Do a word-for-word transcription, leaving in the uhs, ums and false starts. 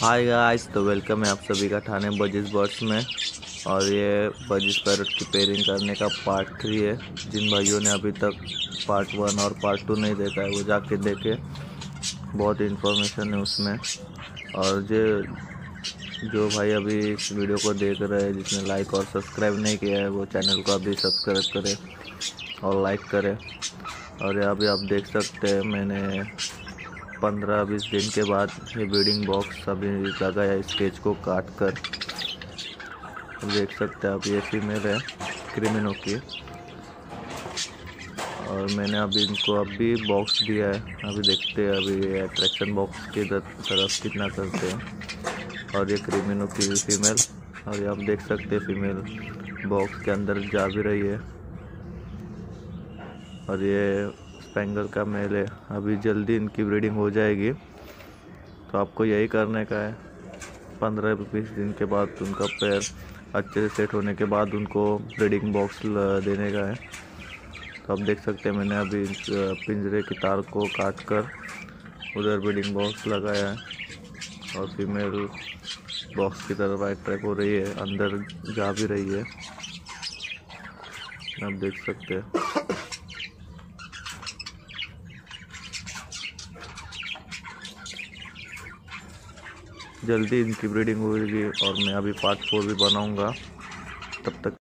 Hi guys, तो welcome है आप सभी का ठाणे बजिस बर्ड्स में। और ये बजिस पैरट की पेयरिंग करने का पार्ट थ्री है। जिन भाइयों ने अभी तक पार्ट वन और पार्ट टू नहीं देखा है वो जाके देखे, बहुत इन्फॉर्मेशन है उसमें। और जो जो भाई अभी इस वीडियो को देख रहे हैं, जिसने लाइक और सब्सक्राइब नहीं किया है, वो चैनल को अभी सब्सक्राइब करे और लाइक करे। और ये अभी आप देख सकते हैं, मैंने पंद्रह बीस दिन के बाद ये ब्रीडिंग बॉक्स अभी लगाया स्केच को काट कर। देख सकते हैं आप, ये फीमेल है क्रिमिनो की। और मैंने अभी इनको अभी बॉक्स दिया है। अभी देखते हैं अभी ये अट्रैक्शन बॉक्स की तरफ कितना करते हैं। और ये क्रिमिनो की फीमेल, और ये आप देख सकते हैं फीमेल बॉक्स के अंदर जा भी रही है। और ये स्पेंगल का मेल है। अभी जल्दी इनकी ब्रीडिंग हो जाएगी, तो आपको यही करने का है। पंद्रह बीस दिन के बाद उनका पैर अच्छे से सेट होने के बाद उनको ब्रीडिंग बॉक्स देने का है। तो आप देख सकते हैं, मैंने अभी पिंजरे की तार को काट कर उधर ब्रीडिंग बॉक्स लगाया है। और फीमेल बॉक्स की तरफ अट्रैक्ट हो रही है, अंदर जा भी रही है, आप देख सकते हैं। जल्दी इनकी ब्रीडिंग होगी और मैं अभी पार्ट फोर भी बनाऊंगा। तब तक